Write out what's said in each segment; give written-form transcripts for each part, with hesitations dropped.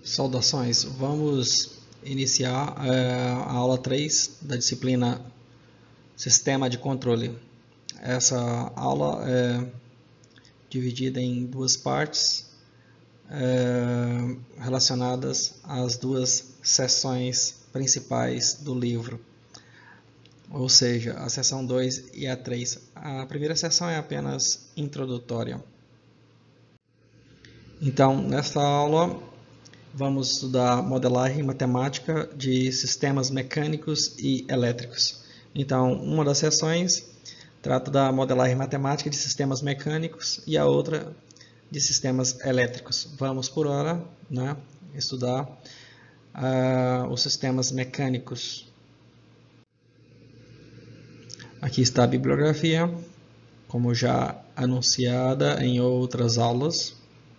Saudações, vamos iniciar a aula 3 da disciplina Sistema de Controle. Essa aula é dividida em duas partes relacionadas às duas seções principais do livro, ou seja, a seção 2 e a 3. A primeira seção é apenas introdutória. Então, nesta aula, vamos estudar modelagem matemática de sistemas mecânicos e elétricos. Então, uma das seções trata da modelagem matemática de sistemas mecânicos e a outra de sistemas elétricos. Vamos, por hora, estudar os sistemas mecânicos. Aqui está a bibliografia, como já anunciada em outras aulas.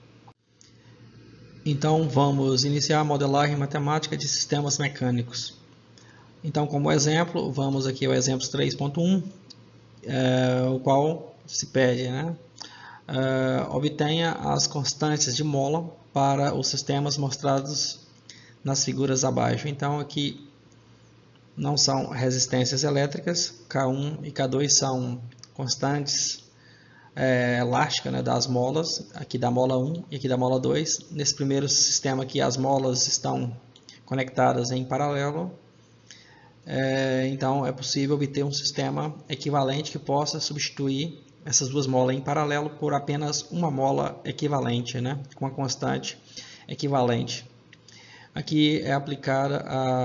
Então, vamos iniciar a modelagem matemática de sistemas mecânicos. Então, como exemplo, vamos aqui ao exemplo 3.1, o qual se pede, obtenha as constantes de mola para os sistemas mostrados nas figuras abaixo. Então, aqui não são resistências elétricas, K1 e K2 são constantes elástica, das molas, aqui da mola 1 e aqui da mola 2. Nesse primeiro sistema aqui as molas estão conectadas em paralelo, então é possível obter um sistema equivalente que possa substituir essas duas molas em paralelo por apenas uma mola equivalente, com a constante equivalente. Aqui é aplicada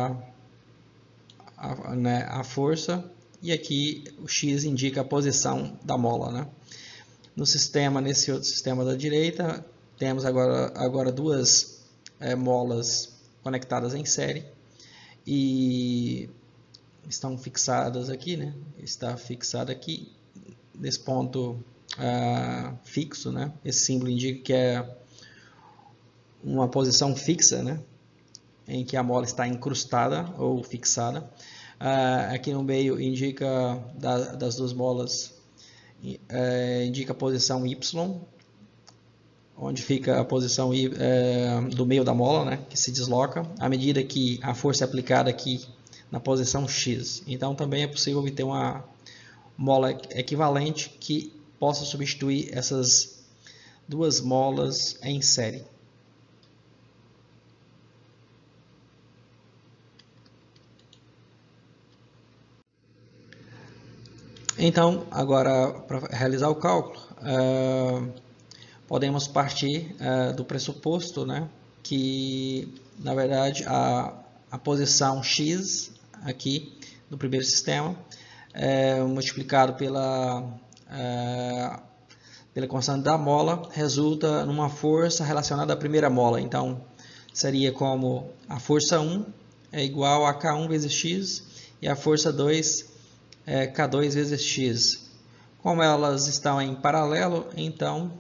a força e aqui o X indica a posição da mola, nesse outro sistema da direita, temos agora duas molas conectadas em série e estão fixadas aqui, está fixada aqui nesse ponto fixo, Esse símbolo indica que é uma posição fixa, em que a mola está incrustada ou fixada. Aqui no meio indica das duas molas, indica a posição Y, onde fica a posição do meio da mola, que se desloca, à medida que a força é aplicada aqui na posição X. Então, também é possível obter uma mola equivalente que possa substituir essas duas molas em série. Então, agora, para realizar o cálculo, podemos partir do pressuposto, que, na verdade, a posição X aqui do primeiro sistema multiplicado pela constante da mola resulta numa força relacionada à primeira mola. Então, seria como a força 1 é igual a K1 vezes X e a força 2 é K2 vezes X. Como elas estão em paralelo, então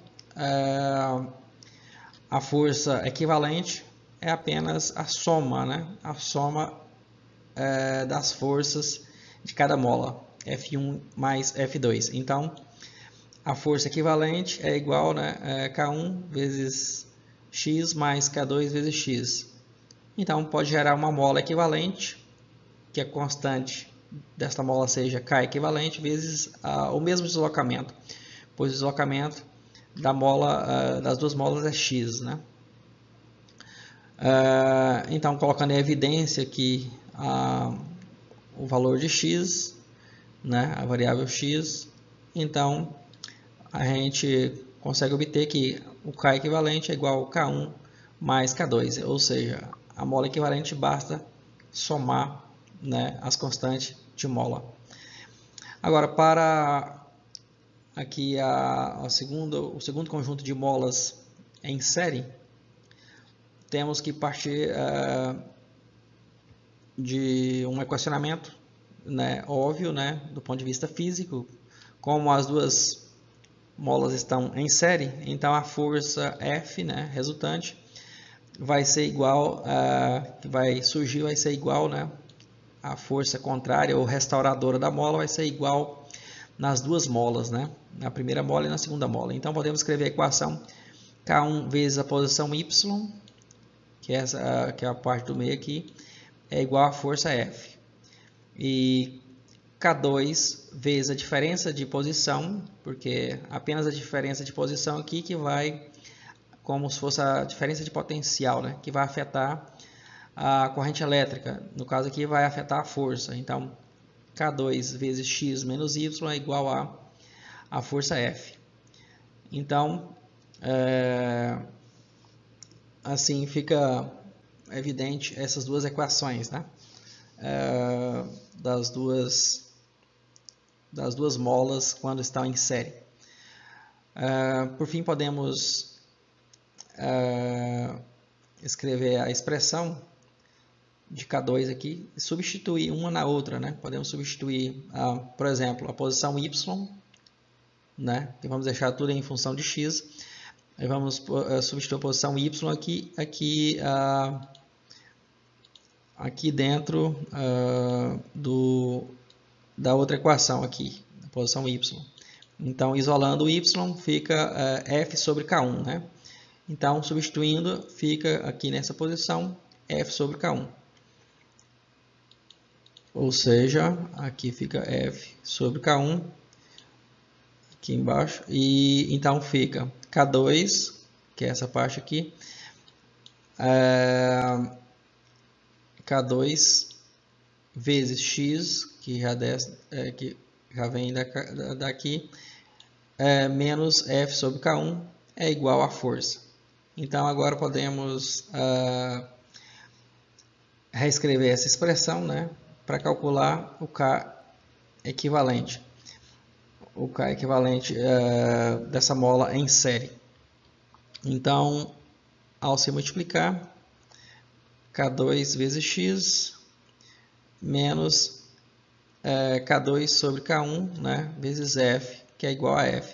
a força equivalente é apenas a soma, a soma das forças de cada mola, F1 mais F2. Então, a força equivalente é igual K1 vezes X mais K2 vezes X. Então, pode gerar uma mola equivalente, que a constante desta mola seja K equivalente, vezes o mesmo deslocamento, pois o deslocamento das duas molas é X. Então, colocando em evidência aqui o valor de X, a variável X, então a gente consegue obter que o K equivalente é igual a K1 mais K2, ou seja, a mola equivalente basta somar as constantes de mola. Agora, para aqui o segundo conjunto de molas em série, temos que partir de um equacionamento óbvio, do ponto de vista físico. Como as duas molas estão em série, então a força F, resultante, vai ser igual, vai ser igual, a força contrária ou restauradora da mola vai ser igual nas duas molas, na primeira mola e na segunda mola. Então, podemos escrever a equação K1 vezes a posição Y que é a parte do meio aqui, é igual à força F. E K2 vezes a diferença de posição, porque apenas a diferença de posição aqui que vai, como se fosse a diferença de potencial, né, que vai afetar a corrente elétrica. No caso aqui vai afetar a força. Então, K2 vezes X menos Y é igual a força F. Então, assim fica evidente essas duas equações, né? Das duas molas quando estão em série. Por fim, podemos escrever a expressão de K2 aqui e substituir uma na outra, né? Podemos substituir, por exemplo, a posição Y, né? E vamos deixar tudo em função de X. Aí vamos substituir a posição Y aqui dentro da outra equação aqui, a posição Y. Então, isolando o Y, fica F sobre K1, né? Então, substituindo, fica aqui nessa posição F sobre K1. Ou seja, aqui fica F sobre K1, aqui embaixo, e então fica K2, que é essa parte aqui, K2 vezes X, que já vem daqui, menos F sobre K1 é igual à força. Então, agora podemos reescrever essa expressão, né, para calcular o K equivalente. O K equivalente dessa mola em série. Então, ao se multiplicar, K2 vezes X menos K2 sobre K1, né, vezes F, que é igual a F.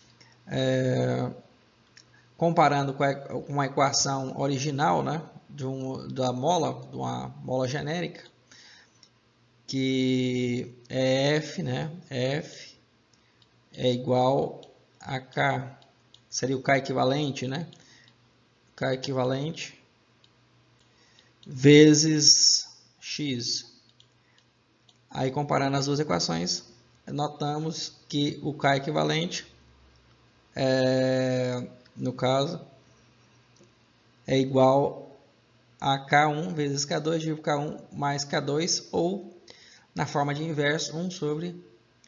Comparando com a equação original, né, de uma mola genérica, que é F, né, F é igual a K, seria o K equivalente, né, K equivalente vezes X. Aí, comparando as duas equações, notamos que o K equivalente, no caso, é igual a K1 vezes K2 dividido por K1 mais K2, ou, na forma de inverso, 1 sobre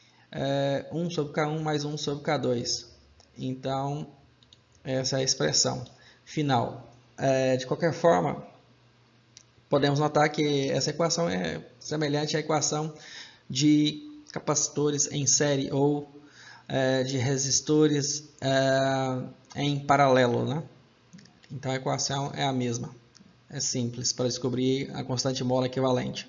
K1 mais 1 sobre K2. Então, essa é a expressão final. De qualquer forma, podemos notar que essa equação é semelhante à equação de capacitores em série ou de resistores em paralelo, né? Então a equação é a mesma. É simples para descobrir a constante mola equivalente.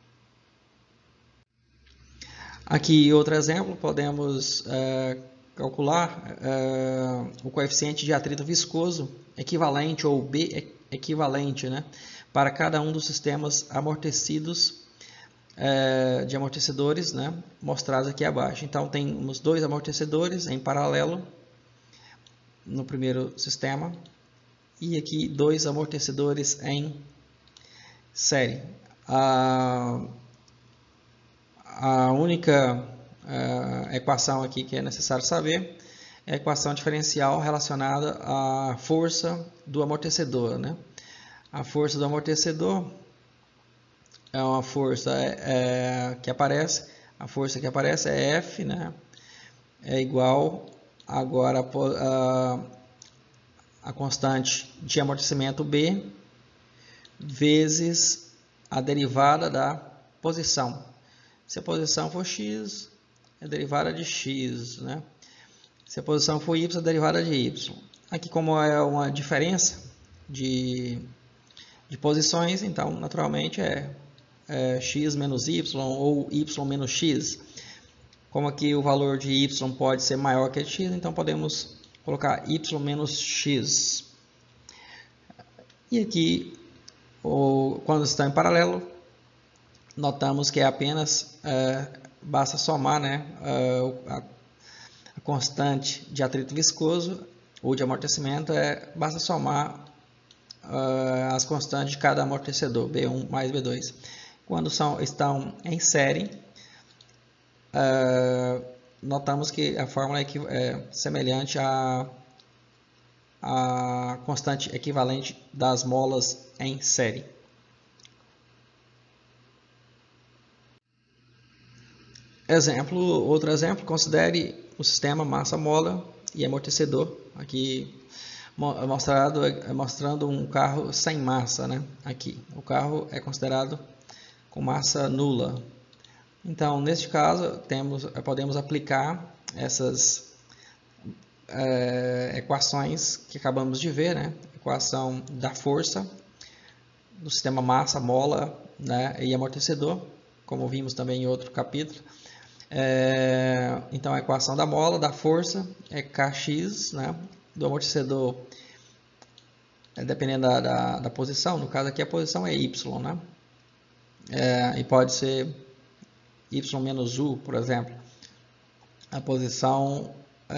Aqui outro exemplo, podemos calcular o coeficiente de atrito viscoso equivalente ou B equivalente, né, para cada um dos sistemas amortecidos de amortecedores, né, mostrados aqui abaixo. Então temos dois amortecedores em paralelo no primeiro sistema e aqui dois amortecedores em série. A única equação aqui que é necessário saber é a equação diferencial relacionada à força do amortecedor, né? A força do amortecedor é uma força que aparece, a força que aparece é F, né? É igual agora a constante de amortecimento B vezes a derivada da posição. Se a posição for x, é a derivada de x, né? Se a posição for y, a derivada de y. Aqui, como é uma diferença de posições, então, naturalmente, é x menos y ou y menos x. Como aqui o valor de y pode ser maior que x, então podemos colocar y menos x. E aqui, quando estão em paralelo, notamos que é apenas, basta somar, né, a constante de atrito viscoso ou de amortecimento, basta somar as constantes de cada amortecedor, B1 mais B2. Quando estão em série, notamos que a fórmula é semelhante à constante equivalente das molas em série. Outro exemplo, considere o sistema massa-mola e amortecedor, aqui mostrando um carro sem massa, né? Aqui, o carro é considerado com massa nula. Então, neste caso, podemos aplicar essas equações que acabamos de ver, né? Equação da força do sistema massa, mola, né? E amortecedor, como vimos também em outro capítulo. Então, a equação da mola, da força, é Kx, né? Do amortecedor, dependendo da posição. No caso aqui, a posição é y, né? E pode ser y menos u, por exemplo. A posição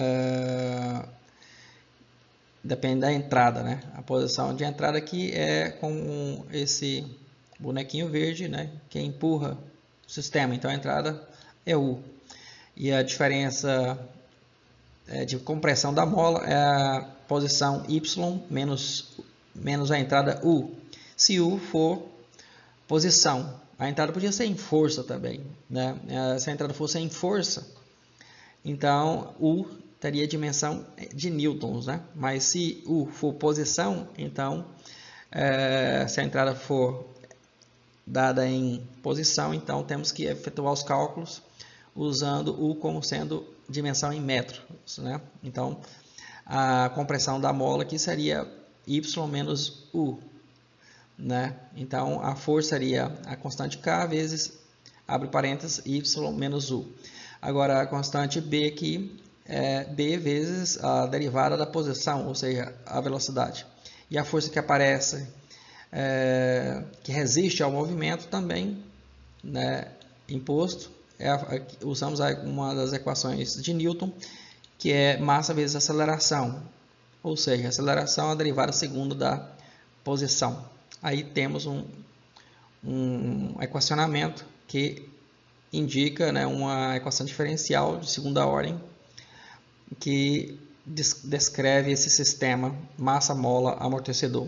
depende da entrada, né? A posição de entrada aqui é com esse bonequinho verde, né? Que empurra o sistema. Então, a entrada é U. E a diferença de compressão da mola é a posição Y menos a entrada U. Se U for posição, a entrada podia ser em força também, né? Se a entrada fosse em força, então U teria dimensão de newtons, né? Mas se U for posição, então se a entrada for dada em posição, então temos que efetuar os cálculos usando U como sendo dimensão em metros, né? Então, a compressão da mola aqui seria Y menos U, né? Então, a força seria a constante K vezes, abre parênteses, Y menos U. Agora, a constante B aqui é B vezes a derivada da posição, ou seja, a velocidade. E a força que aparece, que resiste ao movimento também, né, imposto, usamos uma das equações de Newton, que é massa vezes aceleração, ou seja, aceleração é a derivada segunda da posição. Aí temos um equacionamento que indica, né, uma equação diferencial de segunda ordem que descreve esse sistema massa-mola-amortecedor.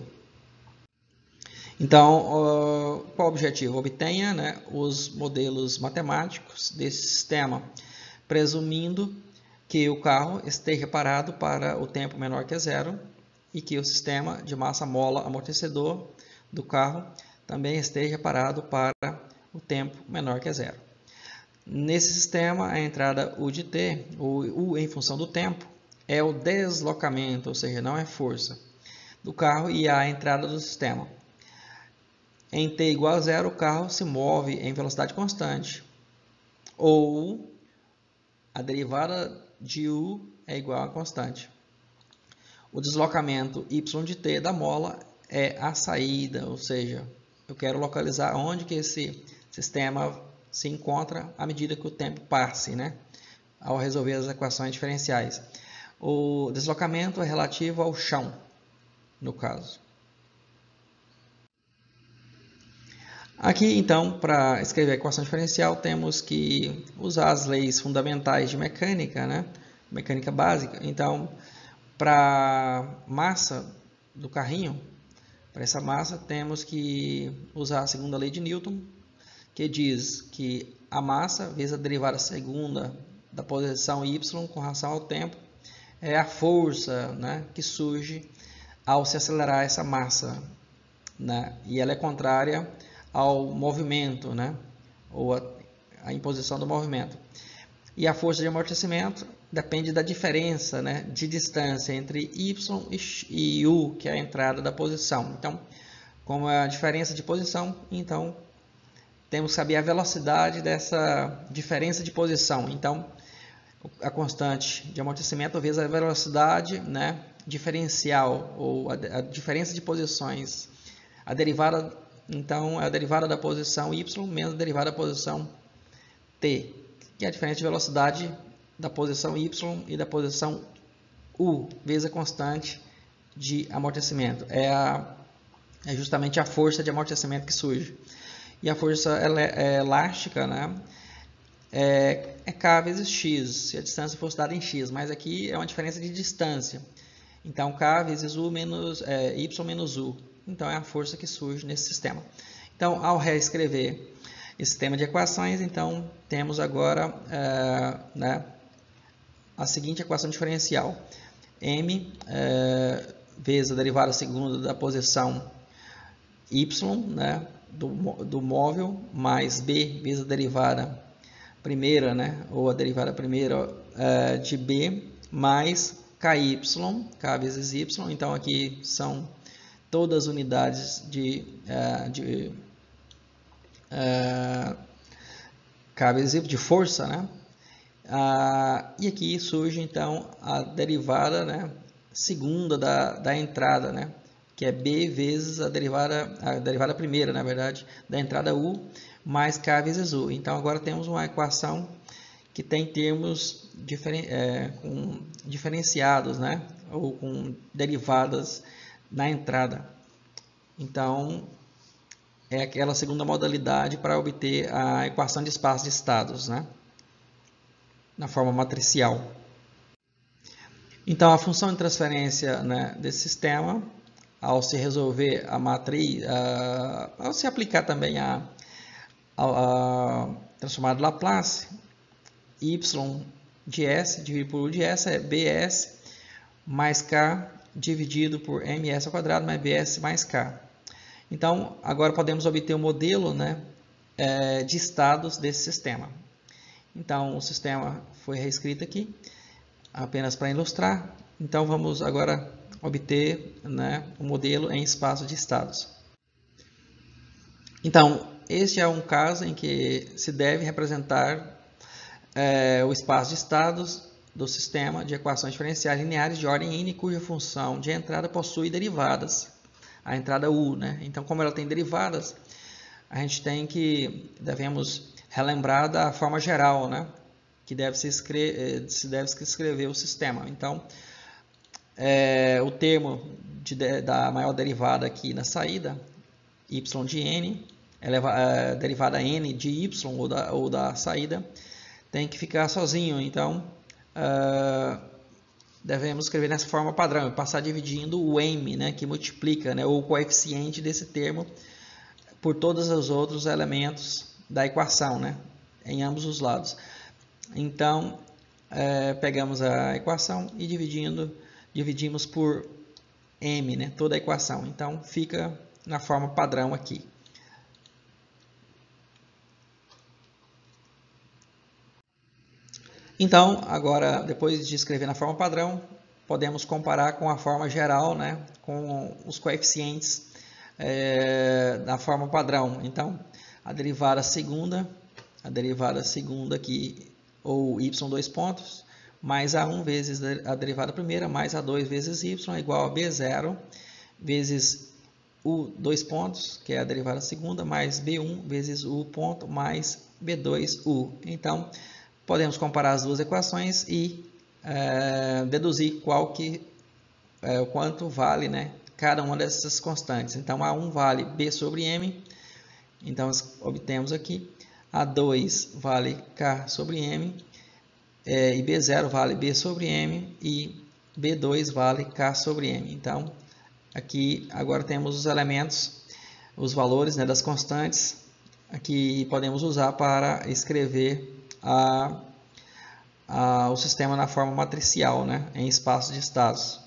Então, qual o objetivo? Obtenha, né, os modelos matemáticos desse sistema, presumindo que o carro esteja parado para o tempo menor que zero e que o sistema de massa-mola-amortecedor do carro também esteja parado para o tempo menor que zero. Nesse sistema, a entrada U de t, ou U em função do tempo, é o deslocamento, ou seja, não é força, do carro, e a entrada do sistema. Em t igual a zero, o carro se move em velocidade constante, ou a derivada de U é igual a constante. O deslocamento y de t da mola é a saída, ou seja, eu quero localizar onde que esse sistema se encontra à medida que o tempo passe, né? Ao resolver as equações diferenciais. O deslocamento é relativo ao chão, no caso. Aqui, então, para escrever a equação diferencial, temos que usar as leis fundamentais de mecânica, né? Mecânica básica. Então, para a massa do carrinho, para essa massa, temos que usar a segunda lei de Newton, que diz que a massa vezes a derivada segunda da posição y com relação ao tempo é a força, né, que surge ao se acelerar essa massa, né? E ela é contrária ao movimento, né? Ou a imposição do movimento. E a força de amortecimento depende da diferença, né, de distância entre y e u, que é a entrada da posição. Então, como é a diferença de posição, então temos que saber a velocidade dessa diferença de posição. Então, a constante de amortecimento vezes a velocidade, né, diferencial, ou a diferença de posições. A derivada, então, é a derivada da posição y menos a derivada da posição t, que é a diferença de velocidade da posição y e da posição u, vezes a constante de amortecimento. É a é justamente a força de amortecimento que surge. E a força elástica, né, é K vezes X, se a distância fosse dada em X, mas aqui é uma diferença de distância. Então, K vezes U menos, Y menos U. Então, é a força que surge nesse sistema. Então, ao reescrever esse sistema de equações, então, temos agora né, a seguinte equação diferencial. M vezes a derivada segunda da posição Y, né, do móvel, mais B vezes a derivada primeira, né, ou a derivada primeira de B, mais KY, K vezes Y. Então, aqui são todas as unidades de K vezes Y, de força, né? E aqui surge, então, a derivada, né, segunda da entrada, né, que é B vezes a derivada primeira, na verdade, da entrada U, mais K vezes U. Então, agora temos uma equação que tem termos diferenciados, né, ou com derivadas na entrada. Então, é aquela segunda modalidade para obter a equação de espaço de estados, né, na forma matricial. Então, a função de transferência, né, desse sistema, ao se resolver a matriz, ao se aplicar também a transformada de Laplace, y de S dividido por U de S é Bs mais K dividido por Ms ao quadrado mais Bs mais K. Então, agora podemos obter o modelo, né, de estados desse sistema. Então, o sistema foi reescrito aqui, apenas para ilustrar. Então, vamos agora obter, né, o modelo em espaço de estados. Então, este é um caso em que se deve representar o espaço de estados do sistema de equações diferenciais lineares de ordem n, cuja função de entrada possui derivadas. A entrada U, né? Então, como ela tem derivadas, a gente devemos relembrar da forma geral, né, que deve se escrever o sistema. Então, o termo da maior derivada aqui na saída, y de n, derivada n de y ou da saída, tem que ficar sozinho. Então, devemos escrever nessa forma padrão, passar dividindo o m, né, que multiplica, né, ou o coeficiente desse termo por todos os outros elementos da equação, né, em ambos os lados. Então, pegamos a equação e dividimos por m, né, toda a equação. Então, fica na forma padrão aqui. Então, agora, depois de escrever na forma padrão, podemos comparar com a forma geral, né, com os coeficientes da forma padrão. Então, a derivada segunda aqui, ou y dois pontos, mais A1 vezes a derivada primeira, mais A2 vezes y, é igual a B0 vezes U dois pontos, que é a derivada segunda, mais B1 vezes U ponto, mais B2U. Então, podemos comparar as duas equações e deduzir o quanto vale, né, cada uma dessas constantes. Então, A1 vale B sobre M, então obtemos aqui. A2 vale K sobre M, e B0 vale B sobre M, e B2 vale K sobre M. Então, aqui agora temos os elementos, os valores, né, das constantes, que podemos usar para escrever o sistema na forma matricial, né, em espaço de estados.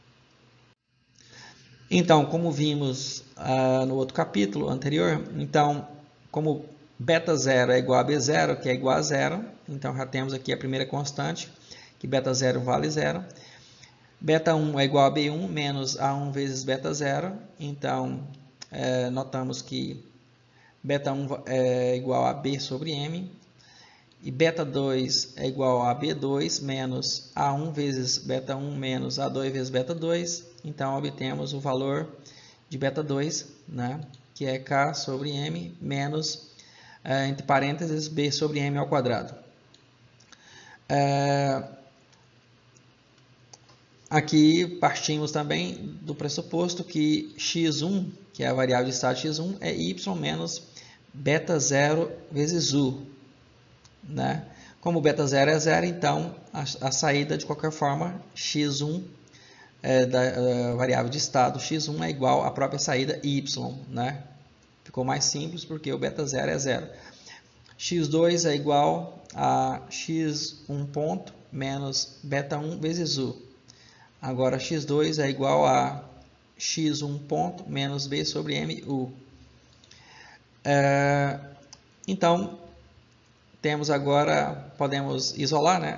Então, como vimos no outro capítulo anterior, então, como beta 0 é igual a B0, que é igual a 0, então já temos aqui a primeira constante, que beta 0 vale 0. Beta 1 é igual a B1 menos A1 vezes beta 0, então notamos que beta 1 é igual a B sobre M, e beta 2 é igual a B2 menos A1 vezes beta 1 menos A2 vezes beta 2, então obtemos o valor de beta 2, né, que é K sobre M menos, entre parênteses, B sobre M ao quadrado. Aqui partimos também do pressuposto que x1, que é a variável de estado x1, é y menos beta 0 vezes u, né? Como beta 0 é 0, então a saída, de qualquer forma, x1 da variável de estado x1 é igual à própria saída y, né? Ficou mais simples porque o beta 0 é 0. x2 é igual a x1 ponto menos beta 1 vezes u. Agora, x2 é igual a x1 ponto menos b sobre mu. Então, temos agora, podemos isolar, né,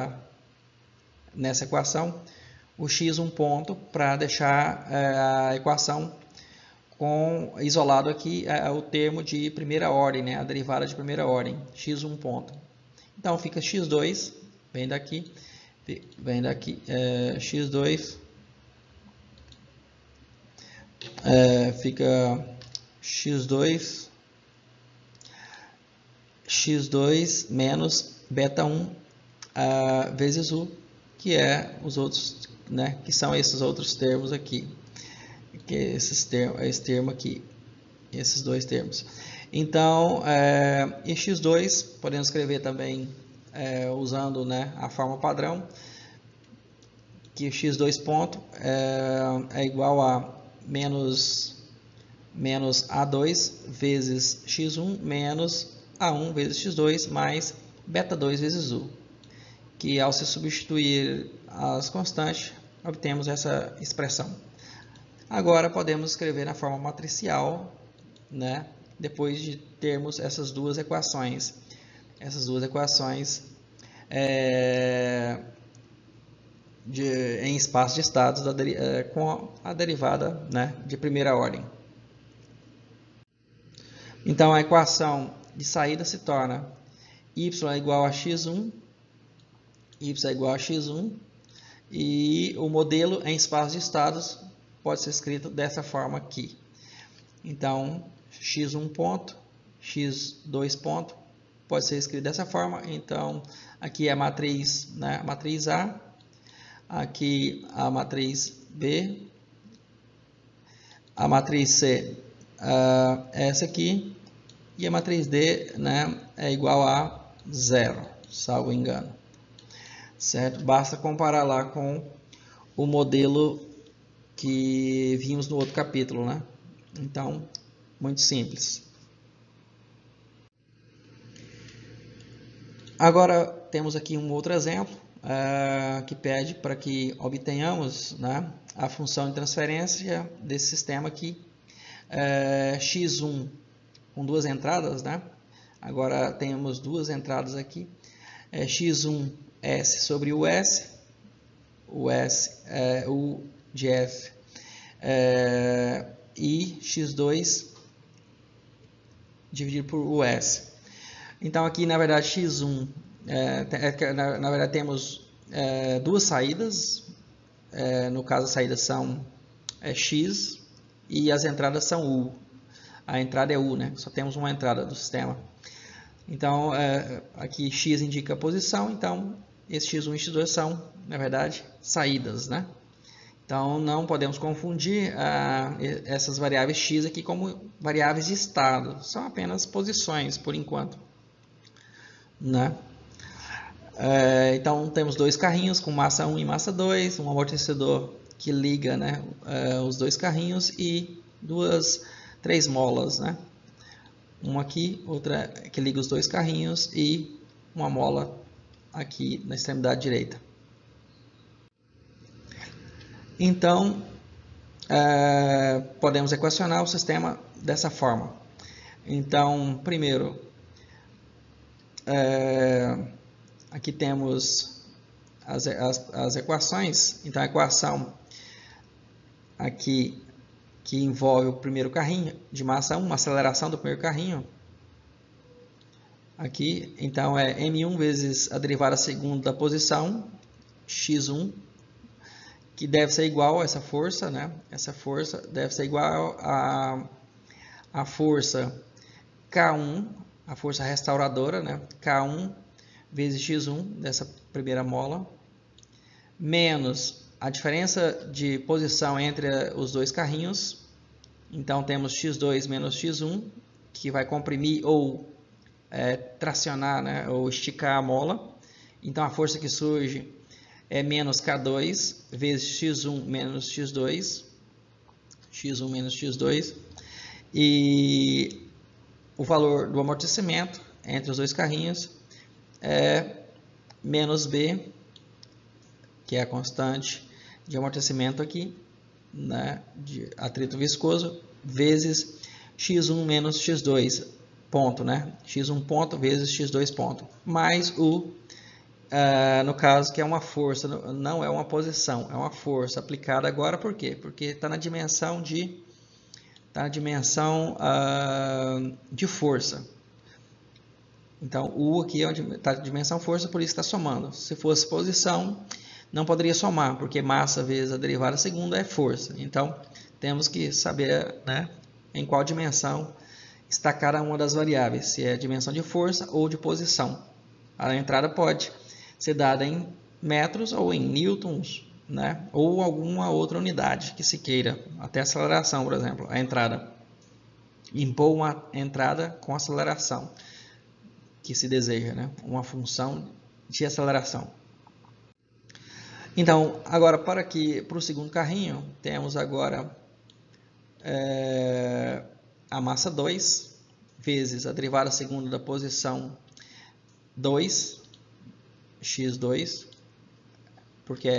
nessa equação o x1 ponto para deixar a equação isolado aqui o termo de primeira ordem, né, a derivada de primeira ordem, x1 ponto. Então, fica x2, vem daqui, x2 fica x2 menos beta 1 vezes u, que é os outros, né, que são esses outros termos aqui, que é esse termo aqui, esses dois termos. Então, e x2 podemos escrever também usando, né, a forma padrão, que o x2 ponto é igual a menos a2 vezes x1 menos a1 vezes x2 mais beta 2 vezes u, que ao se substituir as constantes, obtemos essa expressão. Agora podemos escrever na forma matricial, né, depois de termos essas duas equações. Essas duas equações em espaço de estados com a derivada, né, de primeira ordem. Então, a equação de saída se torna y é igual a x1, e o modelo em espaço de estados pode ser escrito dessa forma aqui. Então, x1 ponto, x2 ponto, pode ser escrito dessa forma. Então, aqui é a matriz, né, a matriz A, aqui a matriz B, a matriz C, essa aqui, e a matriz D, né, é igual a 0, salvo engano. Certo? Basta comparar lá com o modelo que vimos no outro capítulo, né? Então, muito simples. Agora, temos aqui um outro exemplo que pede para que obtenhamos, né, a função de transferência desse sistema aqui, x1 com duas entradas, né? Agora temos duas entradas aqui, x1 S sobre o S U de F, e x2 dividido por US. Então aqui na verdade x1, na verdade temos duas saídas, no caso as saídas são x e as entradas são U. A entrada é U, né? Só temos uma entrada do sistema. Então aqui x indica a posição, então esse x1 e x2 são, na verdade, saídas, né? Então não podemos confundir essas variáveis x aqui como variáveis de estado, são apenas posições por enquanto, né? Então temos dois carrinhos com massa 1 e massa 2, um amortecedor que liga, né, os dois carrinhos e 3 molas, né? Uma aqui, outra que liga os dois carrinhos e uma mola aqui na extremidade direita. Então, podemos equacionar o sistema dessa forma. Então, primeiro, aqui temos as equações. Então, a equação aqui que envolve o primeiro carrinho de massa 1, uma aceleração do primeiro carrinho. Aqui, então, é m1 vezes a derivada segunda da posição, x1, que deve ser igual a essa força, né? Essa força deve ser igual a força K1, a força restauradora, né? K1 vezes x1 dessa primeira mola, menos a diferença de posição entre os dois carrinhos. Então temos x2 menos x1, que vai comprimir ou tracionar, né, ou esticar a mola. Então a força que surge é menos K2 vezes x1 menos x2, x1 menos x2, e o valor do amortecimento entre os dois carrinhos é menos B, que é a constante de amortecimento aqui, né, de atrito viscoso, vezes x1 menos x2 ponto, né, x1 ponto vezes x2 ponto, mais o, no caso que é uma força, não é uma posição, é uma força aplicada agora, por quê? Porque está na dimensão de força. Então, U aqui está na dimensão força, por isso está somando. Se fosse posição, não poderia somar, porque massa vezes a derivada segunda é força. Então, temos que saber, né, em qual dimensão está cada uma das variáveis, se é dimensão de força ou de posição. A entrada pode ser dada em metros ou em newtons, né, ou alguma outra unidade que se queira, até aceleração, por exemplo, a entrada. Impor uma entrada com aceleração que se deseja, né, uma função de aceleração. Então, agora para o segundo carrinho, temos agora a massa 2 vezes a derivada segunda da posição 2, x2, porque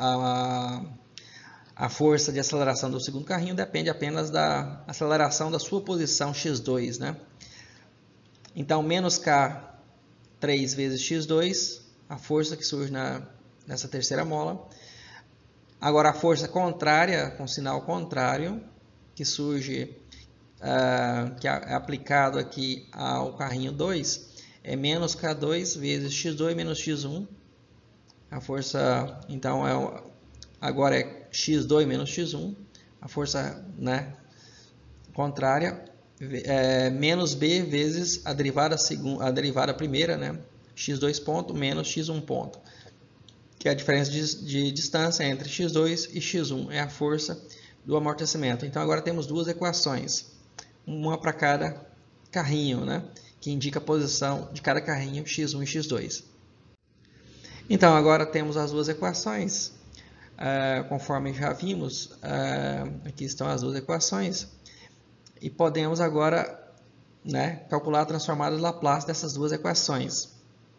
a força de aceleração do segundo carrinho depende apenas da aceleração da sua posição x2, né? Então, menos K3 vezes x2, a força que surge nessa terceira mola. Agora, a força contrária, com sinal contrário, que surge, que é aplicado aqui ao carrinho 2, é menos K2 vezes x2 menos x1. A força, então, agora é x2 menos x1. A força, né, contrária, menos B vezes a derivada primeira, né, x2 ponto menos x1 ponto, que é a diferença de distância entre x2 e x1, é a força do amortecimento. Então agora temos duas equações, uma para cada carrinho, né, que indica a posição de cada carrinho x1 e x2. Então agora temos as duas equações, conforme já vimos, aqui estão as duas equações, e podemos agora, né, calcular a transformada de Laplace dessas duas equações.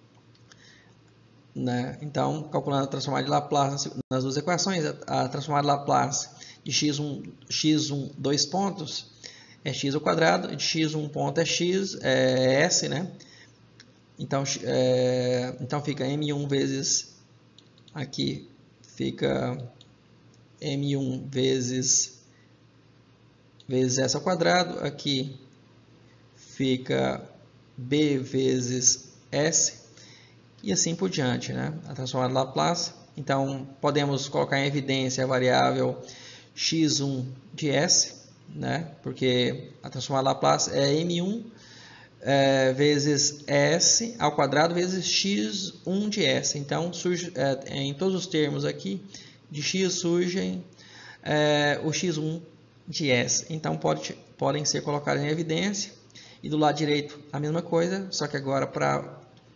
Né? Então, calculando a transformada de Laplace nas duas equações, a transformada de Laplace de x1 dois pontos é x ao quadrado, de x1 ponto é x, é s, né? Então, então fica m1 vezes, aqui fica m1 vezes s ao quadrado, aqui fica b vezes s, e assim por diante, né? A transformada de Laplace. Então, podemos colocar em evidência a variável x1 de s, né? Porque a transformada de Laplace é m1 vezes s ao quadrado vezes x1 de s. Então, surge, em todos os termos aqui, de x surgem o x1 de s. Então, podem ser colocados em evidência. E do lado direito, a mesma coisa, só que agora para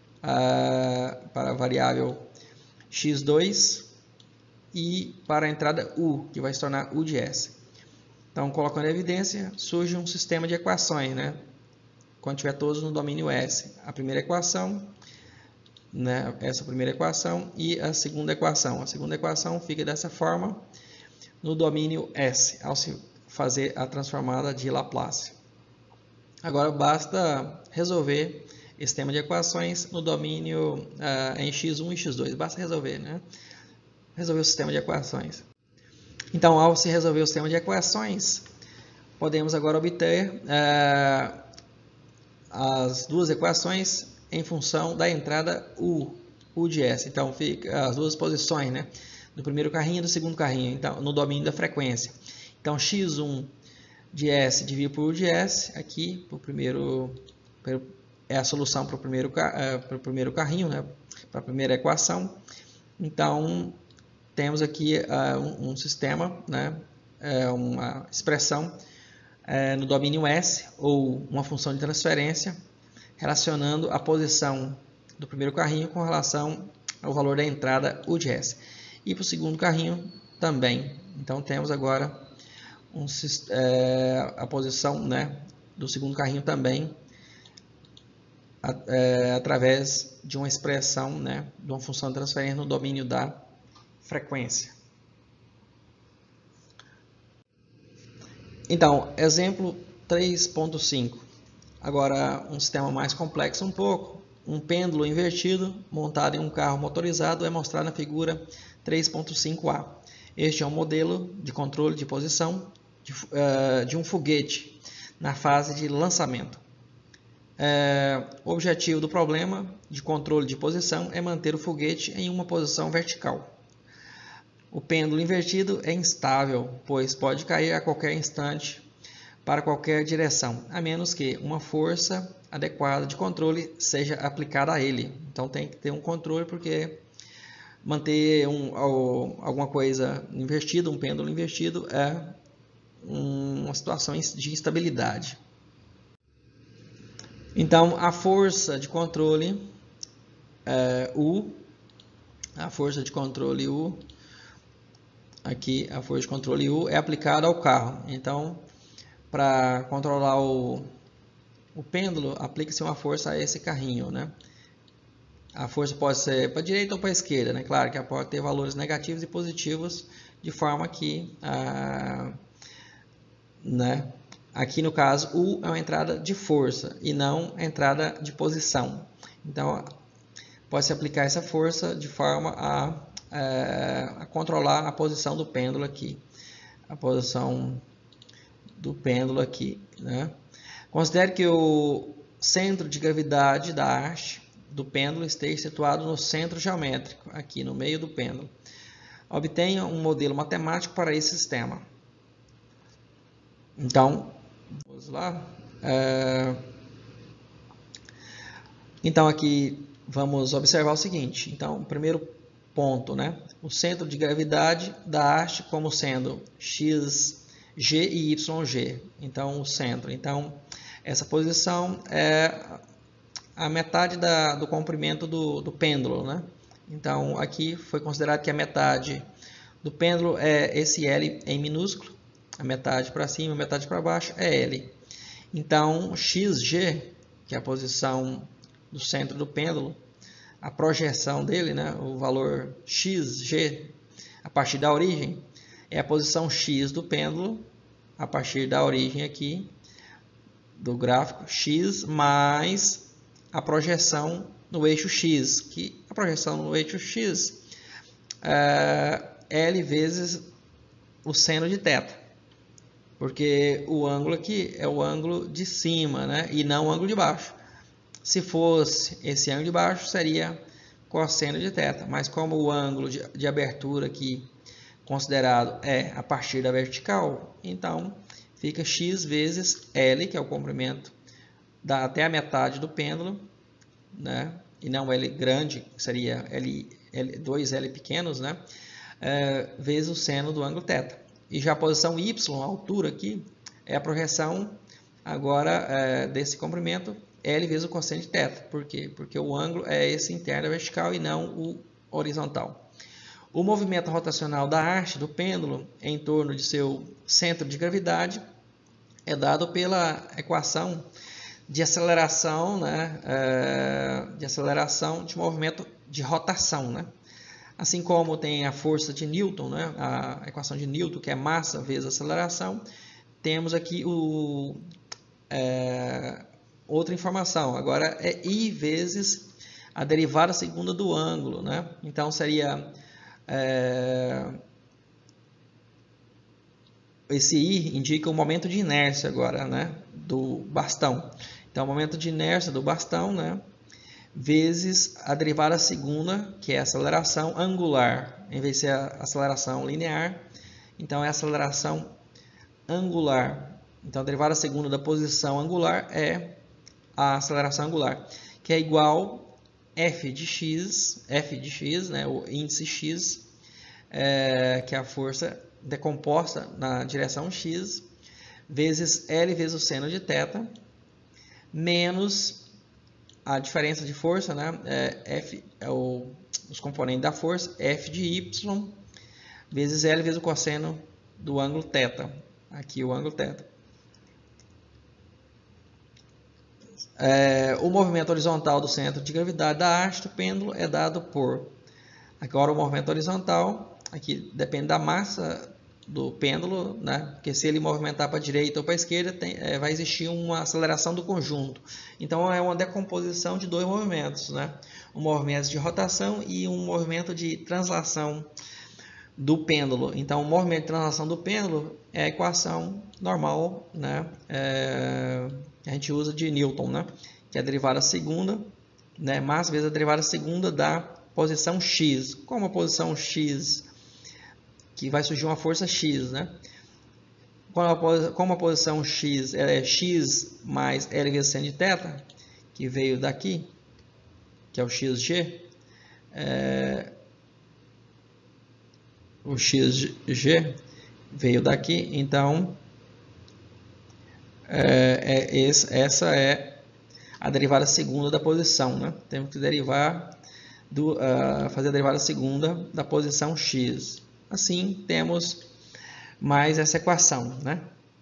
a variável x2 e para a entrada u, que vai se tornar u de s. Então, colocando em evidência, surge um sistema de equações, né? Quando tiver todos no domínio S. A primeira equação, né? Essa primeira equação e a segunda equação. A segunda equação fica dessa forma no domínio S, ao se fazer a transformada de Laplace. Agora, basta resolver esse sistema de equações no domínio em x1 e x2. Basta resolver, né? Resolver o sistema de equações. Então, ao se resolver o sistema de equações, podemos agora obter as duas equações em função da entrada U de S. Então, fica as duas posições, né, do primeiro carrinho e do segundo carrinho, então, no domínio da frequência. Então, x1 de S dividido por U de S, aqui, é a solução para o primeiro carrinho, né, para a primeira equação. Então, temos aqui um sistema, né, uma expressão no domínio S, ou uma função de transferência, relacionando a posição do primeiro carrinho com relação ao valor da entrada U de S. E para o segundo carrinho também. Então temos agora a posição, né, do segundo carrinho também através de uma expressão, né, de uma função de transferência no domínio da frequência. Então, exemplo 3.5. Agora, um sistema mais complexo um pouco. Um pêndulo invertido montado em um carro motorizado é mostrado na figura 3.5a. Este é um modelo de controle de posição de um foguete na fase de lançamento. O objetivo do problema de controle de posição é manter o foguete em uma posição vertical. O pêndulo invertido é instável, pois pode cair a qualquer instante para qualquer direção, a menos que uma força adequada de controle seja aplicada a ele. Então tem que ter um controle, porque manter alguma coisa invertida, um pêndulo invertido, é uma situação de instabilidade. Então a força de controle U, aqui a força de controle U é aplicada ao carro. Então, para controlar o pêndulo, aplica-se uma força a esse carrinho, né? A força pode ser para a direita ou para a esquerda, né? Claro que ela pode ter valores negativos e positivos, de forma que, né? Aqui no caso, U é uma entrada de força e não entrada de posição. Então, pode-se aplicar essa força de forma a controlar a posição do pêndulo aqui. A posição do pêndulo aqui, né? Considere que o centro de gravidade da haste do pêndulo esteja situado no centro geométrico, aqui no meio do pêndulo. Obtenha um modelo matemático para esse sistema. Então, vamos lá. Então, aqui vamos observar o seguinte. Então, o primeiro ponto, né? O centro de gravidade da haste como sendo x, g e yg. Então, o centro. Então, essa posição é a metade do comprimento do pêndulo, né? Então, aqui foi considerado que a metade do pêndulo é esse L em minúsculo. A metade para cima, a metade para baixo é L. Então, xg, que é a posição do centro do pêndulo, a projeção dele, né, o valor xg a partir da origem, é a posição x do pêndulo a partir da origem aqui do gráfico, x mais a projeção no eixo x, que a projeção no eixo x é L vezes o seno de θ, porque o ângulo aqui é o ângulo de cima, né, e não o ângulo de baixo. Se fosse esse ângulo de baixo, seria cosseno de θ, mas como o ângulo de abertura aqui considerado é a partir da vertical, então fica x vezes L, que é o comprimento até a metade do pêndulo, né, e não L grande, seria dois L pequenos, né, vezes o seno do ângulo θ. E já a posição y, a altura aqui, é a projeção agora desse comprimento, L vezes o cosseno de θ. Por quê? Porque o ângulo é esse interno da vertical e não o horizontal. O movimento rotacional da haste do pêndulo em torno de seu centro de gravidade é dado pela equação de aceleração, né, de movimento de rotação, né? Assim como tem a força de Newton, né, a equação de Newton, que é massa vezes aceleração, temos aqui outra informação. Agora é I vezes a derivada segunda do ângulo, né? Então seria esse I indica o momento de inércia agora, né, do bastão. Então o momento de inércia do bastão, né, vezes a derivada segunda, que é a aceleração angular, em vez de ser a aceleração linear, então é a aceleração angular. Então a derivada segunda da posição angular é a aceleração angular, que é igual f de x, né, o índice x, que é a força decomposta na direção x, vezes L vezes o seno de θ, menos a diferença de força, né? F é os componentes da força, F de y, vezes L vezes o cosseno do ângulo θ. Aqui o ângulo θ. O movimento horizontal do centro de gravidade da haste do pêndulo é dado por... Agora o movimento horizontal, aqui depende da massa do pêndulo, né? Porque se ele movimentar para a direita ou para a esquerda, vai existir uma aceleração do conjunto. Então é uma decomposição de dois movimentos, né? Um movimento de rotação e um movimento de translação do pêndulo. Então o movimento de translação do pêndulo é a equação normal, né? A gente usa de Newton, né? Que é a derivada segunda, né? Massa vezes a derivada segunda da posição x. Como a posição x, que vai surgir uma força x, né? Como a posição x é x mais L vezes seno de θ, que veio daqui, que é o xg, o xg veio daqui, então essa é a derivada segunda da posição, né? Temos que fazer a derivada segunda da posição x. Assim, temos mais essa equação, né?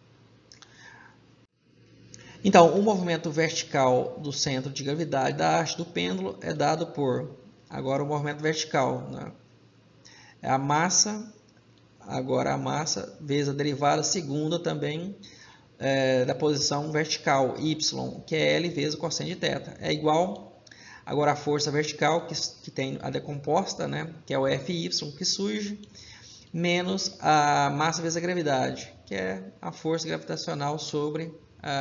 Então, o movimento vertical do centro de gravidade da haste do pêndulo é dado por... Agora, o movimento vertical, né? É a massa, agora a massa vezes a derivada segunda também da posição vertical, y, que é L vezes o cosseno de θ. É igual, agora a força vertical, que tem a decomposta, né? Que é o Fy, que surge, menos a massa vezes a gravidade, que é a força gravitacional sobre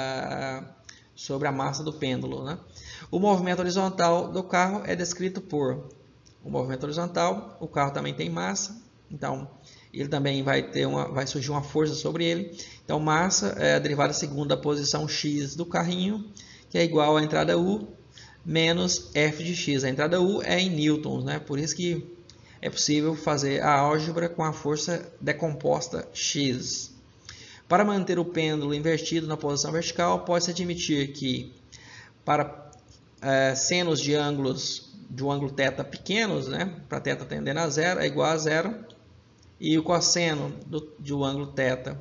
a massa do pêndulo, né? O movimento horizontal do carro é descrito por... O movimento horizontal, o carro também tem massa, então ele também vai surgir uma força sobre ele. Então massa é a derivada segunda da posição x do carrinho, que é igual à entrada U menos F de x. A entrada U é em newtons, né? Por isso que é possível fazer a álgebra com a força decomposta x. Para manter o pêndulo invertido na posição vertical, pode-se admitir que para senos de ângulos de um ângulo θ pequenos, né, para θ tendendo a zero, é igual a zero, e o cosseno de um ângulo θ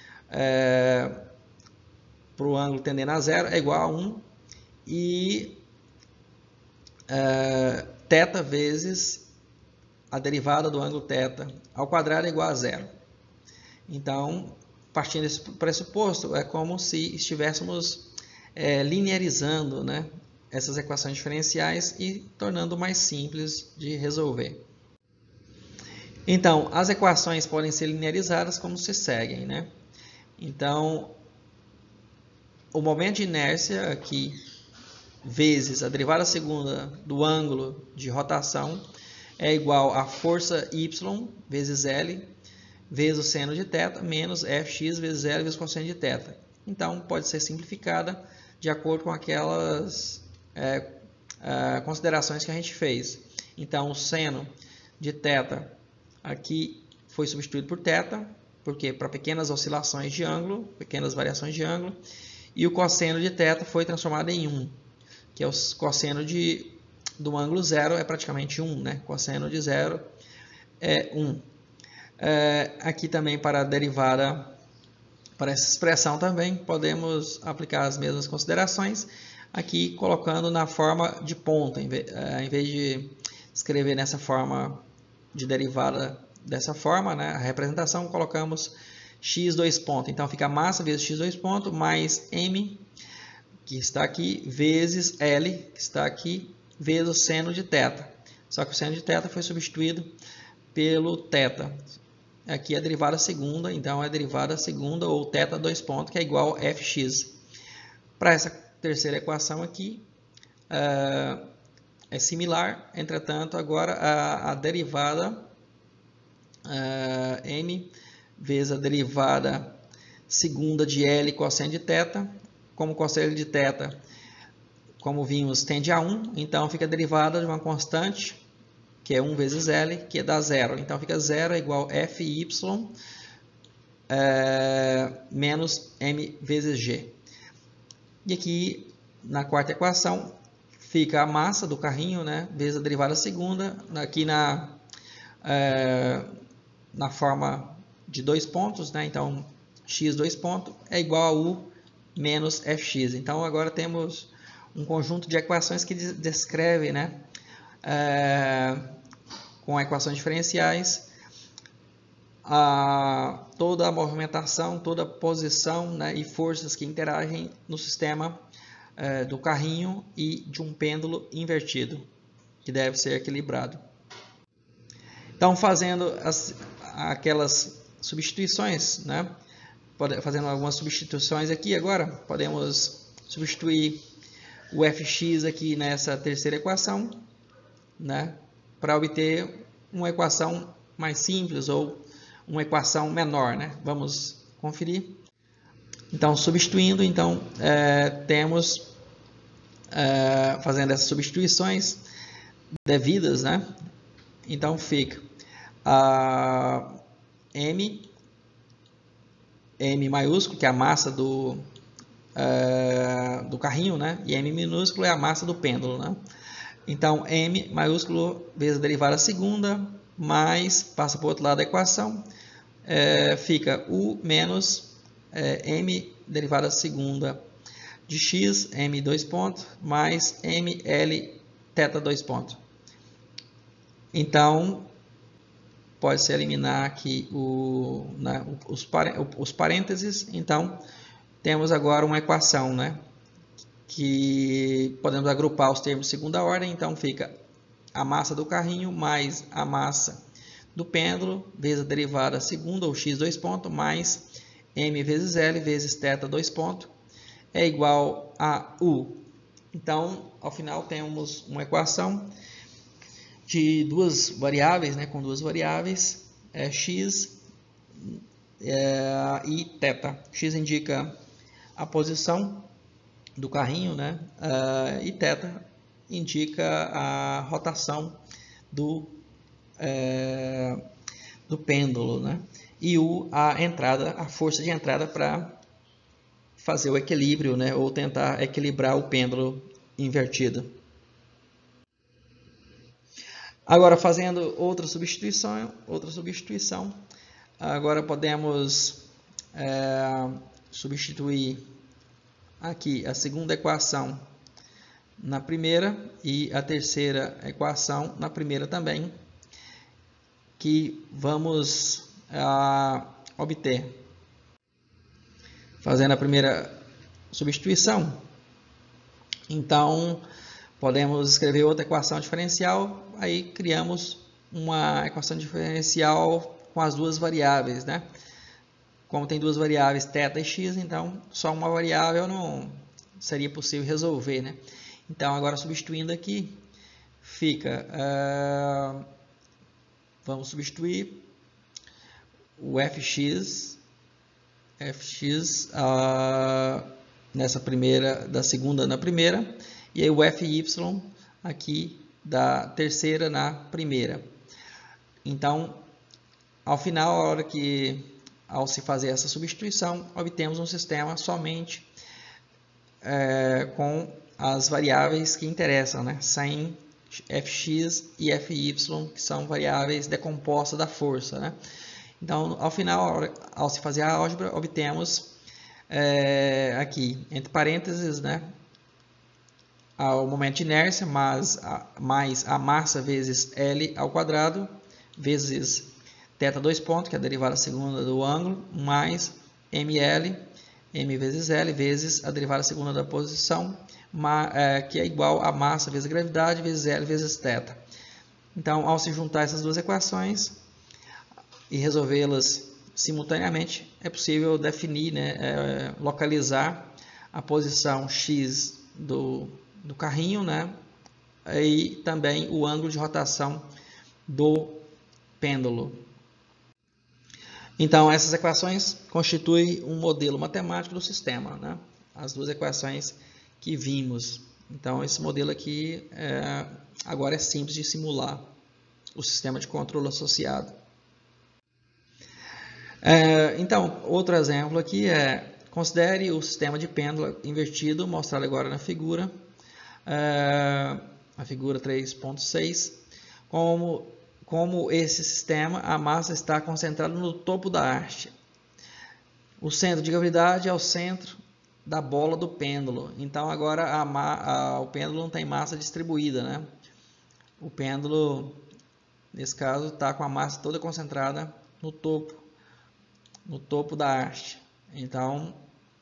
para o ângulo tendendo a zero é igual a 1, e θ vezes a derivada do ângulo θ ao quadrado é igual a zero. Então, partindo desse pressuposto, é como se estivéssemos linearizando, né, essas equações diferenciais e tornando mais simples de resolver. Então, as equações podem ser linearizadas como se seguem, né? Então, o momento de inércia aqui, vezes a derivada segunda do ângulo de rotação, é igual a força y vezes L vezes o seno de θ menos Fx vezes L vezes o cosseno de θ. Então, pode ser simplificada de acordo com aquelas considerações que a gente fez. Então, o seno de θ aqui foi substituído por θ, porque para pequenas oscilações de ângulo, pequenas variações de ângulo, e o cosseno de θ foi transformado em 1, que é o cosseno do ângulo zero, é praticamente 1, né? Cosseno de zero é 1. Aqui também para a derivada, para essa expressão também, podemos aplicar as mesmas considerações, aqui colocando na forma de ponto, em vez de escrever nessa forma de derivada dessa forma, né, a representação, colocamos x dois pontos. Então fica massa vezes x dois pontos mais m, que está aqui, vezes L, que está aqui, vezes o seno de θ. Só que o seno de θ foi substituído pelo θ. Aqui é a derivada segunda, então é a derivada segunda ou θ dois pontos, que é igual a fx. Para essa terceira equação aqui, é similar, entretanto, agora a derivada m vezes a derivada segunda de L cosseno de θ, como cosseno de θ, como vimos, tende a 1, então fica a derivada de uma constante que é 1 vezes L, que dá 0. Então, fica 0 é igual a Fy menos M vezes G. E aqui, na quarta equação, fica a massa do carrinho, né, vezes a derivada segunda, aqui na forma de 2 pontos, né, então x 2 pontos é igual a U menos Fx. Então, agora temos um conjunto de equações que descreve, né, com equações diferenciais, toda a movimentação, toda a posição, né, e forças que interagem no sistema do carrinho e de um pêndulo invertido, que deve ser equilibrado. Então, fazendo aquelas substituições, né, fazendo algumas substituições aqui agora, podemos substituir o Fx aqui nessa terceira equação, né, para obter uma equação mais simples ou uma equação menor, né? Vamos conferir. Então, substituindo, temos, fazendo essas substituições devidas, né? Então, fica M maiúsculo, que é a massa do carrinho, né? E M minúsculo é a massa do pêndulo, né? Então, M maiúsculo vezes a derivada segunda, mais, passa para o outro lado da equação, fica U menos M derivada segunda de X, M 2 pontos, mais ML θ 2 pontos. Então, pode-se eliminar aqui os parênteses. Então, temos agora uma equação, né, que podemos agrupar os termos de segunda ordem. Então, fica a massa do carrinho mais a massa do pêndulo, vezes a derivada segunda, ou x 2 pontos, mais m vezes L, vezes θ 2 pontos, é igual a U. Então, ao final, temos uma equação de duas variáveis, né, com duas variáveis, x e θ. X indica a posição do carrinho, né, e θ indica a rotação do pêndulo, né, e U a força de entrada para fazer o equilíbrio, né, ou tentar equilibrar o pêndulo invertido. Agora, fazendo outra substituição, agora podemos substituir aqui a segunda equação na primeira e a terceira equação na primeira também, que vamos obter. Fazendo a primeira substituição, então podemos escrever outra equação diferencial, aí criamos uma equação diferencial com as duas variáveis, né? Como tem duas variáveis, θ e x, então só uma variável não seria possível resolver, né? Então, agora substituindo aqui, fica, vamos substituir o Fx nessa primeira, da segunda na primeira, e aí o Fy aqui da terceira na primeira. Então, ao final, ao se fazer essa substituição, obtemos um sistema somente com as variáveis que interessam, né? Sem Fx e Fy, que são variáveis decompostas da força, né? Então, ao final, ao se fazer a álgebra, obtemos aqui, entre parênteses, né, o momento de inércia mais a massa vezes L ao quadrado, vezes θ 2 pontos, que é a derivada segunda do ângulo, mais ML, M vezes L, vezes a derivada segunda da posição, que é igual a massa vezes a gravidade, vezes L, vezes θ. Então, ao se juntar essas duas equações e resolvê-las simultaneamente, é possível definir, né, localizar a posição x do carrinho, né, e também o ângulo de rotação do pêndulo. Então, essas equações constituem um modelo matemático do sistema, né? As duas equações que vimos. Então, esse modelo aqui agora é simples de simular. o sistema de controle associado. Então, outro exemplo aqui é, considere o sistema de pêndulo invertido, mostrado agora na figura, a figura 3.6, como esse sistema, a massa está concentrada no topo da haste. O centro de gravidade é o centro da bola do pêndulo. Então, agora o pêndulo não tem massa distribuída, né? O pêndulo, nesse caso, está com a massa toda concentrada no topo da haste. Então,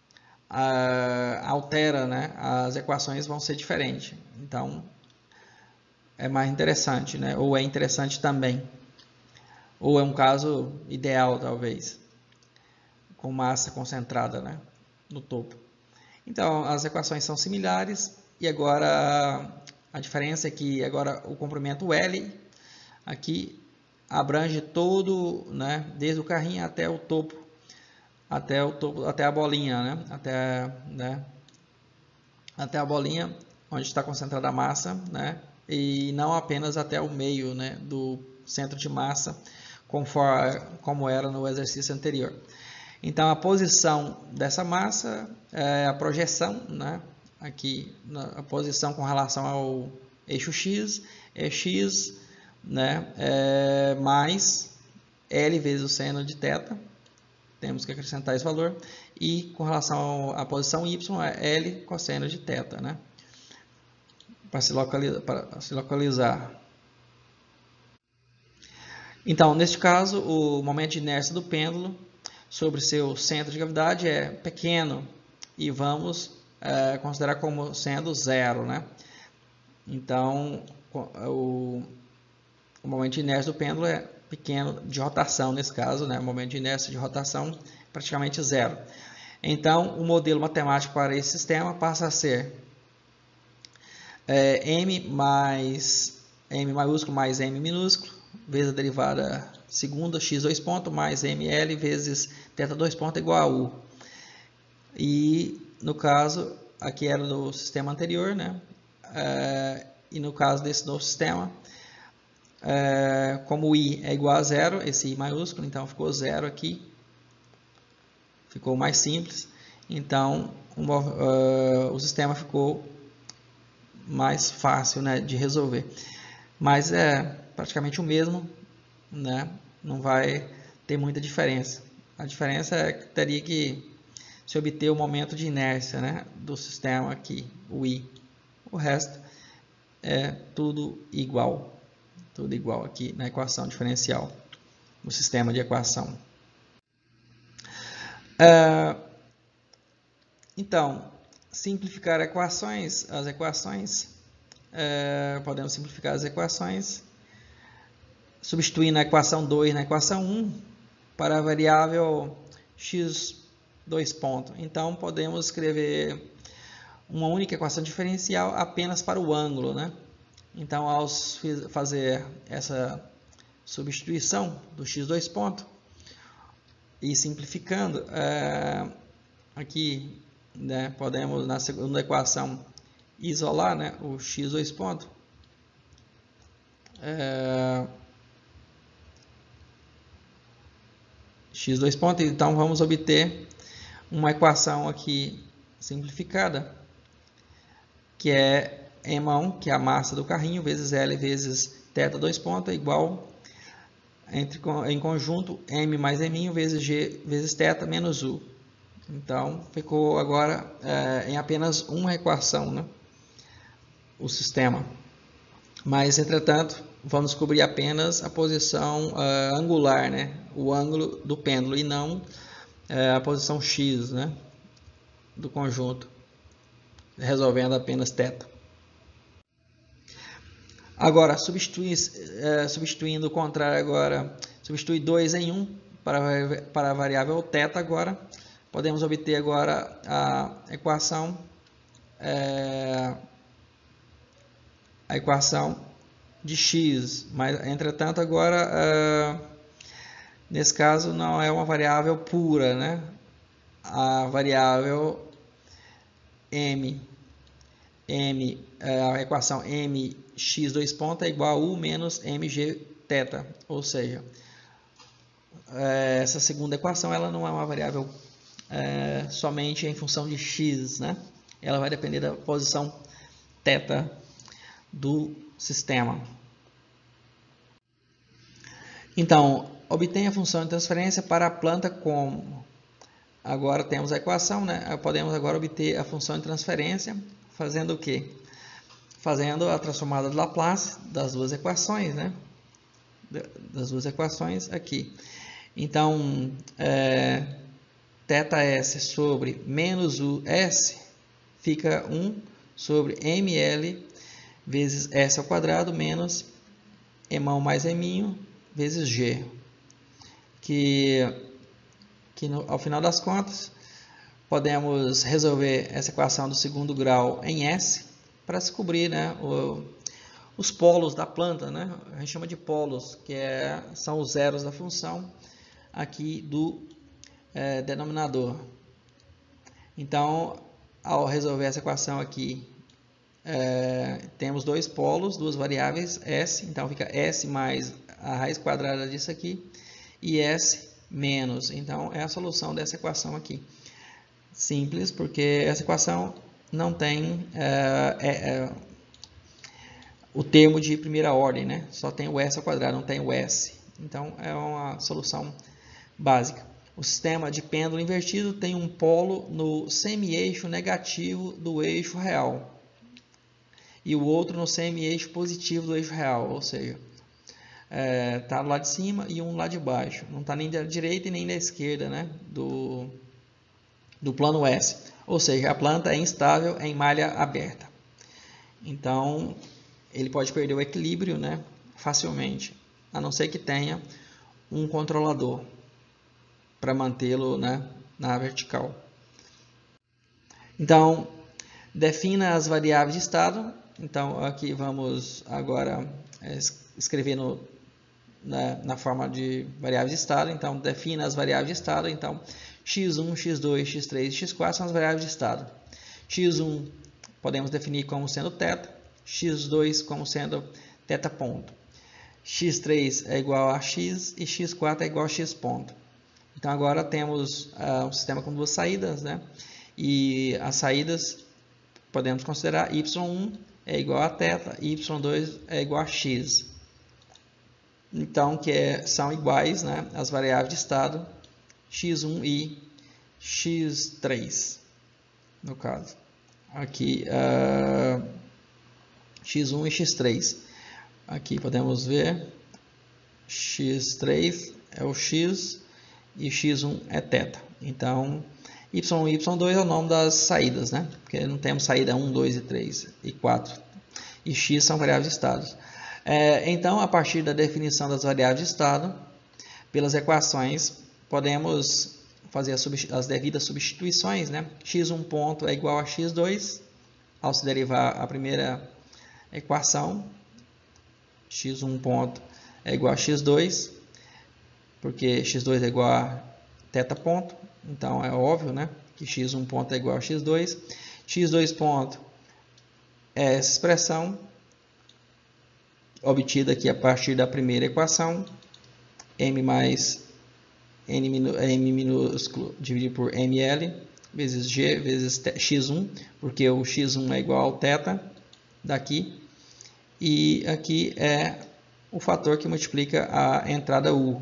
altera, né? As equações vão ser diferentes. Então, é mais interessante, né? Ou é interessante também. Ou é um caso ideal, talvez, com massa concentrada, né? No topo. Então, as equações são similares. E agora, a diferença é que agora o comprimento L aqui abrange todo, né? Desde o carrinho até o topo, até a bolinha, né? Até a bolinha onde está concentrada a massa, né? E não apenas até o meio, né? Do centro de massa, como era no exercício anterior. Então, a posição dessa massa é a projeção, né? Aqui, a posição com relação ao eixo X, é X, né? Mais L vezes o seno de θ. Temos que acrescentar esse valor. E com relação à posição Y, é L cosseno de θ, né? Para se localizar. Então, neste caso, o momento de inércia do pêndulo sobre seu centro de gravidade é pequeno e vamos considerar como sendo zero, né? Então, o momento de inércia do pêndulo é pequeno, de rotação nesse caso, né? O momento de inércia de rotação é praticamente zero. Então, o modelo matemático para esse sistema passa a ser m maiúsculo mais m minúsculo, vezes a derivada segunda x 2 ponto mais ml vezes θ 2 ponto igual a u. E no caso, aqui era do sistema anterior, né? E no caso desse novo sistema, como o i é igual a zero, esse i maiúsculo, então ficou zero aqui. Ficou mais simples. Então, o sistema ficou mais fácil, né, de resolver. Mas é praticamente o mesmo, né? Não vai ter muita diferença. A diferença é que teria que se obter o momento de inércia, né, do sistema aqui, o I. O resto é tudo igual aqui na equação diferencial, no sistema de equação. Então, simplificar as equações, podemos simplificar as equações, substituindo a equação 2 na equação 1 para a variável x 2 ponto. Então, podemos escrever uma única equação diferencial apenas para o ângulo, né? Então, ao fazer essa substituição do x 2 ponto e simplificando, aqui, né, podemos na segunda equação isolar, né, o x 2 ponto. X 2 ponto, então vamos obter uma equação aqui simplificada, que é M1, que é a massa do carrinho, vezes L vezes θ 2 ponto, é igual, em conjunto, M mais M vezes G vezes θ menos U. Então, ficou agora em apenas uma equação, né, o sistema. Mas, entretanto, vamos descobrir apenas a posição angular, né, o ângulo do pêndulo, e não a posição x, né, do conjunto, resolvendo apenas θ. Agora, substituindo o contrário agora, substitui 2 em 1 para a variável θ agora, podemos obter agora a equação de x, mas entretanto agora nesse caso não é uma variável pura, né? A variável a equação mx 2 ponto é igual a u menos mg θ, ou seja, essa segunda equação ela não é uma variável somente em função de x, né? Ela vai depender da posição θ do sistema. Então, obtenha a função de transferência para a planta como? Agora temos a equação, né? Podemos agora obter a função de transferência fazendo o quê? Fazendo a transformada de Laplace das duas equações, né? Das duas equações aqui. Então, θs sobre menos o s fica 1 sobre ml vezes s ao quadrado menos emão mais eminho vezes g. Ao final das contas, podemos resolver essa equação do segundo grau em S para descobrir, né, os polos da planta, né? A gente chama de polos, que são os zeros da função aqui do denominador. Então, ao resolver essa equação aqui, temos dois polos, duas variáveis, S, então fica S mais a raiz quadrada disso aqui, e S menos, então é a solução dessa equação aqui. Simples, porque essa equação não tem o termo de primeira ordem, né? Só tem o S ao quadrado, não tem o S. Então é uma solução básica. O sistema de pêndulo invertido tem um polo no semi-eixo negativo do eixo real e o outro no semi-eixo positivo do eixo real, ou seja, está do lado de cima e um lá de baixo. Não está nem da direita e nem da esquerda, né, do plano S. Ou seja, a planta é instável em malha aberta. Então, ele pode perder o equilíbrio, né, facilmente, a não ser que tenha um controlador para mantê-lo, né, na vertical. Então, defina as variáveis de estado. Então, aqui vamos agora escrever na forma de variáveis de estado. Então, defina as variáveis de estado. Então, x1, x2, x3 e x4 são as variáveis de estado. x1 podemos definir como sendo θ, x2 como sendo θ ponto. x3 é igual a x e x4 é igual a x ponto. Então, agora temos um sistema com duas saídas, né? E as saídas podemos considerar y1 é igual a θ, y2 é igual a x. Então, são iguais, né, as variáveis de estado x1 e x3, no caso. Aqui, x1 e x3. Aqui podemos ver, x3 é o x e x1 é θ. Então, y1 e y2 é o nome das saídas, né? Porque não temos saída 1, 2 e 3 e 4. E x são variáveis de estado. Então, a partir da definição das variáveis de estado, pelas equações, podemos fazer as devidas substituições, né? x1 ponto é igual a x2, ao se derivar a primeira equação, x1 ponto é igual a x2, porque x2 é igual a θ ponto, então é óbvio, né, que x1 ponto é igual a x2. x2 ponto é essa expressão obtida aqui a partir da primeira equação, m mais n minúsculo dividido por ml vezes g vezes x1, porque o x1 é igual ao θ daqui, e aqui é o fator que multiplica a entrada u.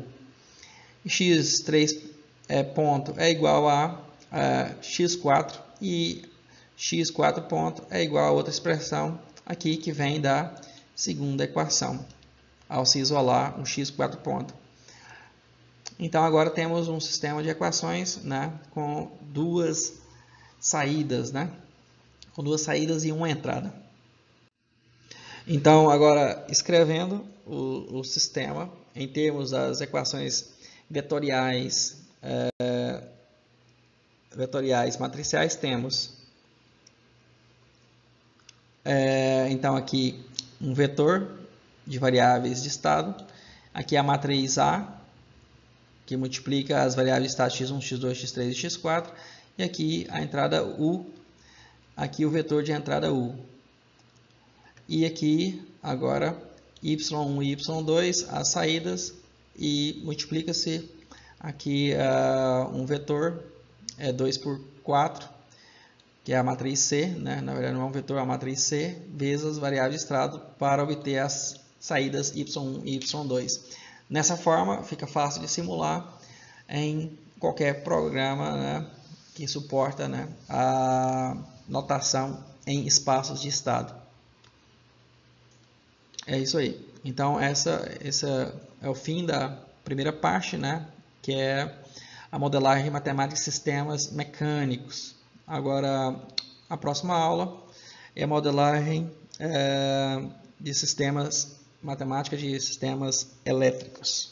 x3 ponto é igual a x4 e x4 ponto é igual a outra expressão aqui que vem da segunda equação, ao se isolar o x4 ponto. Então, agora temos um sistema de equações, né, com duas saídas, né, com duas saídas e uma entrada. Então, agora, escrevendo o sistema em termos das equações vetoriais matriciais, temos então aqui um vetor de variáveis de estado, aqui a matriz A, que multiplica as variáveis de estado x1, x2, x3 e x4, e aqui a entrada U, aqui o vetor de entrada U. E aqui agora y1 e y2 as saídas e multiplica-se aqui um vetor 2 por 4, que é a matriz C, né? Na verdade não é um vetor, é a matriz C, vezes as variáveis de estrado para obter as saídas y1 e y2. Nessa forma fica fácil de simular em qualquer programa, né, que suporta, né, a notação em espaços de estado. É isso aí. Então essa é o fim da primeira parte, né, que é a modelagem matemática de sistemas mecânicos. Agora a próxima aula é a modelagem de sistemas, matemática de sistemas elétricos.